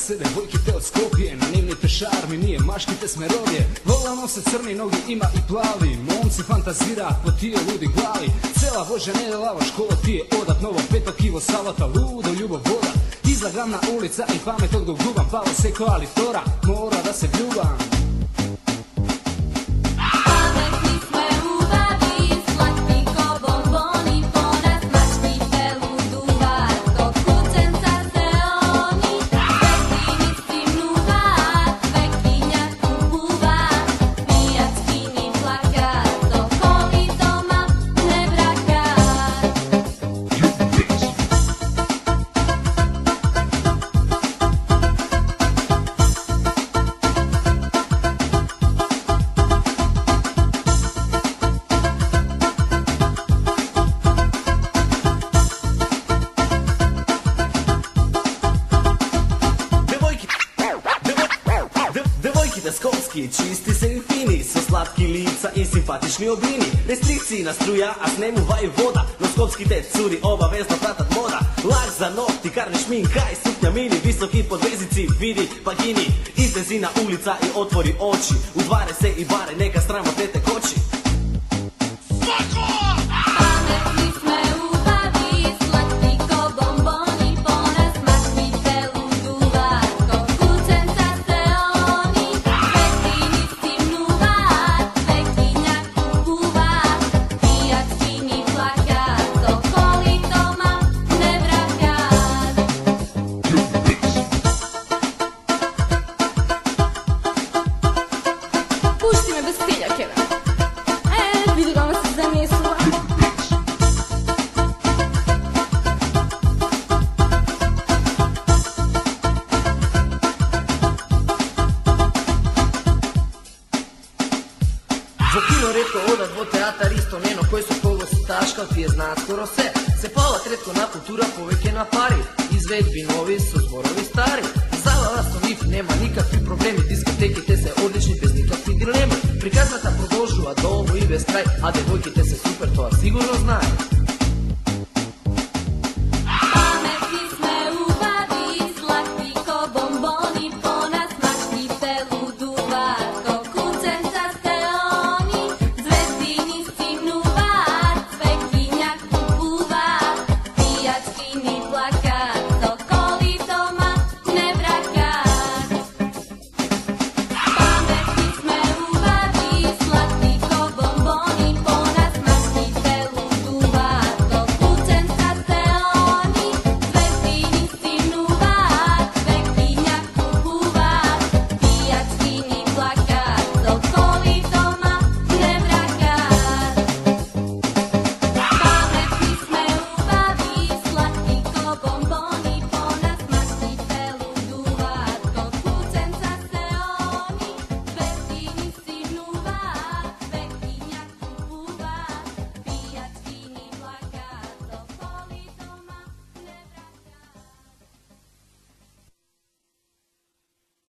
se devojke te od Skopje, nanimnite šarmi, nije maškite smerovje. Vola nose crni, nogi ima i plavi, momci fantazira po tije ludi glavi. Cela vožja ne je lava, škola ti je odat, novo 5 kivo salata, ludo ljubav voda. Izlagana ulica i pamet od gubam, palo se koalitora, mora da se ljubam. Skopski, čisti se i fini, su slatki lica i simpatični obini. Restrikcijna struja, a s nemu vaji voda, no skopski te curi obavezno pratat moda. Lak za nokti, karne šminka i suknja mini, visoki podvezici, vidi pagini. Izdezina ulica i otvori oči, udvare se i bare, neka stramo tete koči. Za kino redko odat, vo teatar isto njeno, koji su kogo si taškal, ti je znat skoro se. Se palat redko na kultura, povek je na pari, izvedbi novi su zborovi stari. Zala vas to njih nema nikakvi problemi, diskoteki te se odlični bez nikakvi dilemi. Prikazvata продолжува долу и без край, а девојки те се супер, тоа сигурно знае. Pametni sme ubavi, slatki ko bomboni, po nas mačni te luduva.